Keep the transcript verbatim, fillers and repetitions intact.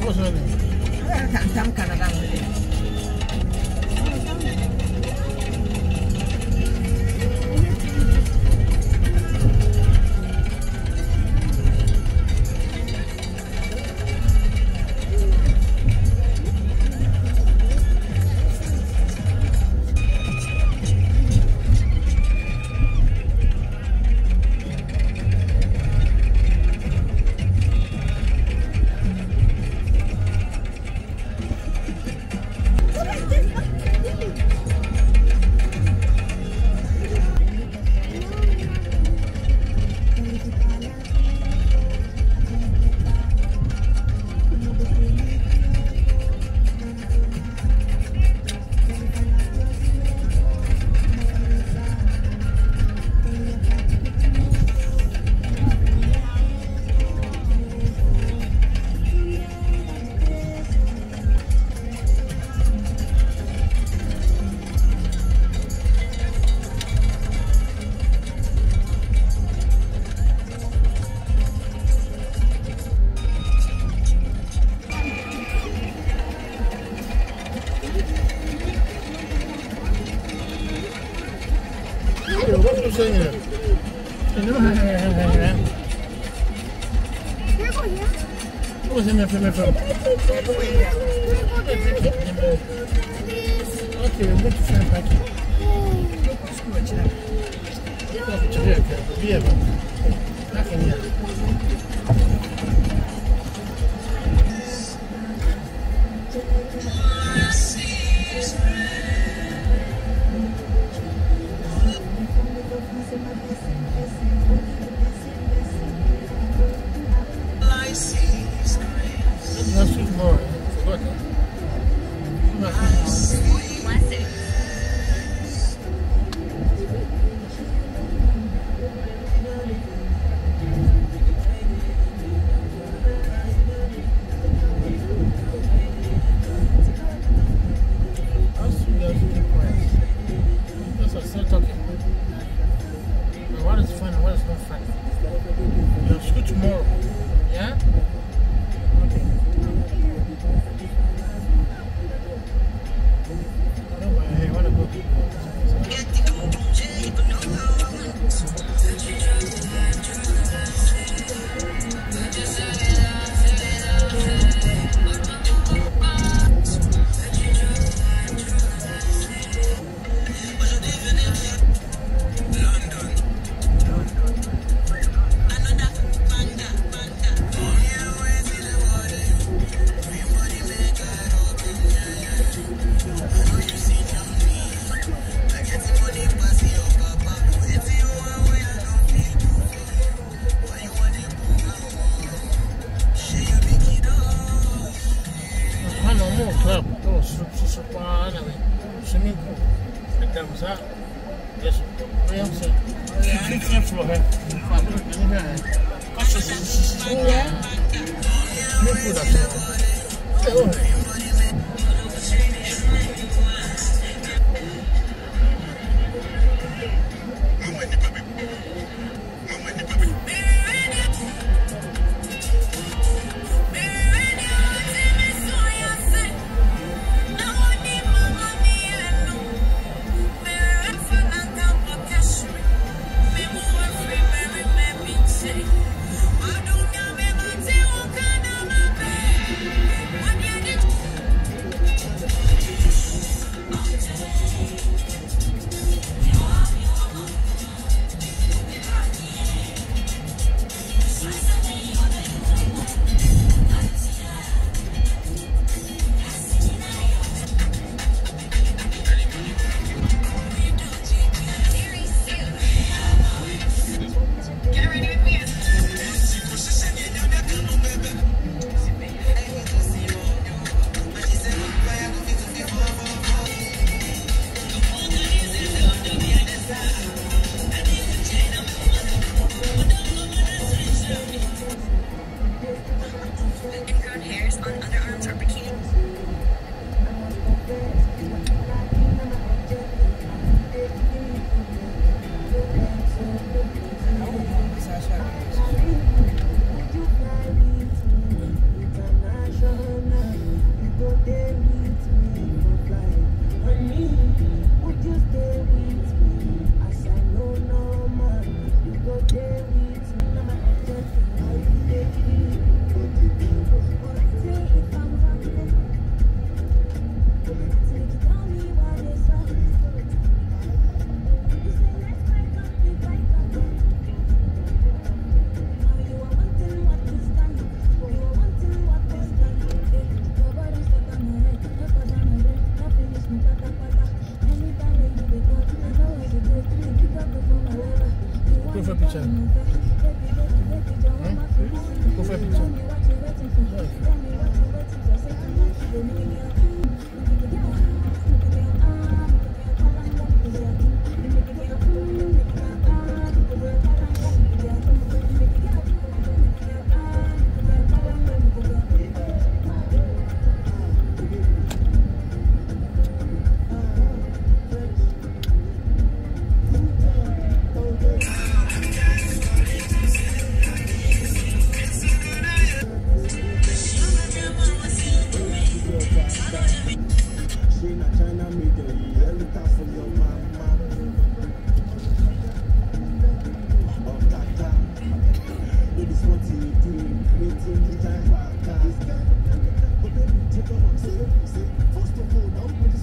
What's her name? I can't come Canada. What are you saying here? What's in there for me from? Okay, I'm going to find back. Yeah, back in here. Let's see more. Look. What is fun and what is not fun? You'll school tomorrow. Yeah? Okay. I don't mind. Hey, I want to go. Club, oh, super anyway, swimming pool, and there was out. Yes, I am saying, fifth floor, I'm going to be here. Yeah, swimming pool, that's all. I don't know. First of all, now